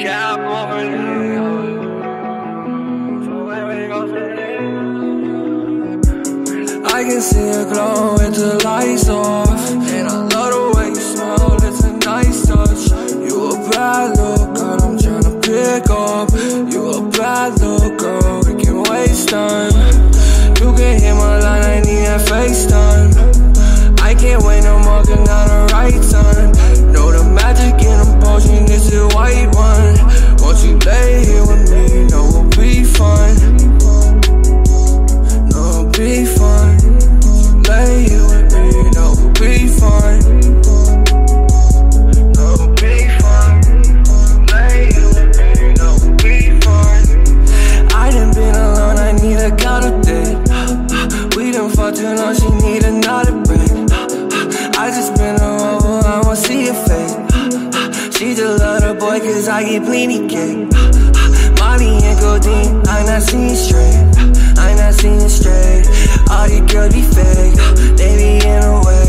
cap over here. I can see it glow with the lights off, and I love the way you smell, it's a nice touch. You a bad little girl, I'm tryna pick up. You a bad little girl, we can waste time. You can hit my line, I need that FaceTime. I can't wait no more, cause now the right time. Know the magic in a potion, this is white wine. Won't you lay here with me, know we'll be fine. No, we'll be fine. Lay here with me, no, we'll be fine. No, we'll be fine. Lay here with me, no, we'll be fine. I done been alone, I need a girl to date. We done fought too long, she need another break. I just been her over, I won't see her face. She just love her boy, cause I get plenty cake. Molly and codeine, I not seeing straight. I not seeing straight. All these girls be fake, they be in the way.